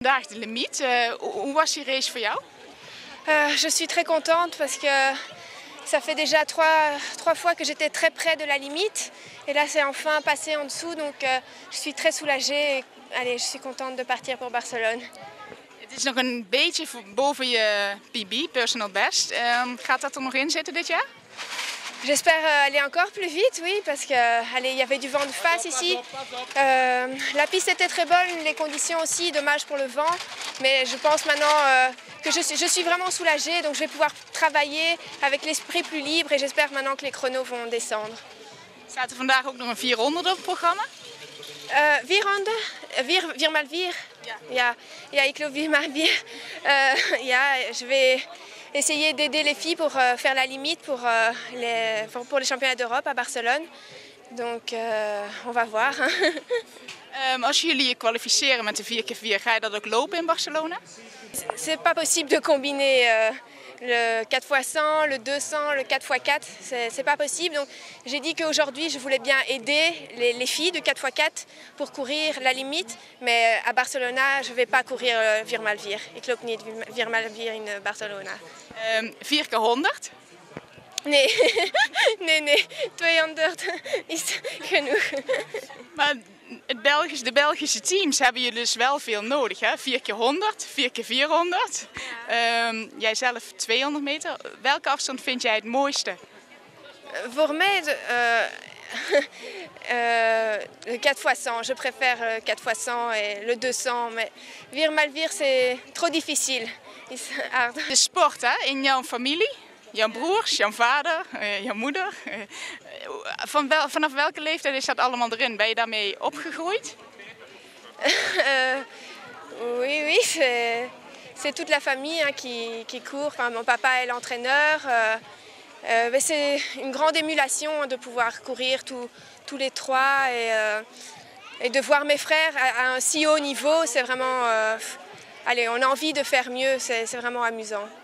Vandaag de limiet. Hoe was die race voor jou? Je suis très contente parce que ça fait déjà trois fois que j'étais très près de la limite. Et là, c'est enfin passé en dessous. Donc, je suis très soulagée. Et, allez, je suis contente de partir pour Barcelone. Het is nog een beetje boven je PB, personal best. Gaat dat er nog in zitten dit jaar? J'espère aller encore plus vite, oui, parce que allez, il y avait du vent de face ici. La piste était très bonne, les conditions aussi, dommage pour le vent. Mais je pense maintenant que je suis vraiment soulagée, donc je vais pouvoir travailler avec l'esprit plus libre et j'espère maintenant que les chronos vont descendre. Staat er vandaag ook nog een 400 op het programma? 400? 4x4? Ja, ik loop 4x4. Ja, je vais essayer d'aider les filles pour faire la limite pour les championnats d'Europe à Barcelone. Donc on va voir. Als jullie je kwalificeren met de 4x4, ga je dat ook lopen in Barcelona? C'est pas possible de combiner le 4x100, le 200, le 4x4, c'est pas possible. Donc j'ai dit qu'aujourd'hui je voulais bien aider les filles de 4x4 pour courir la limite. Mais à Barcelona, je vais pas courir 4x4. Ik loop niet 4x4 in Barcelona. 4x100? Nee, nee, 200 is genoeg. Maar de Belgische teams hebben jullie dus wel veel nodig, hè? 4x100, 4x400. Jij zelf 200 meter. Welke afstand vind jij het mooiste? Voor mij le 4x100. Je préfère le 4x100 et le 200. Mais 4x4 c'est trop difficile. De sport, hè? In jouw familie? Jouw broers, jouw vader, jouw moeder. Vanaf welke leeftijd is dat allemaal erin? Ben je daarmee opgegroeid? Oui, c'est toute la famille qui court. Enfin, mon papa est l'entraîneur. C'est une grande émulation de pouvoir courir tous les trois et de voir mes frères à un si haut niveau. C'est vraiment... allez, on a envie de faire mieux, c'est vraiment amusant.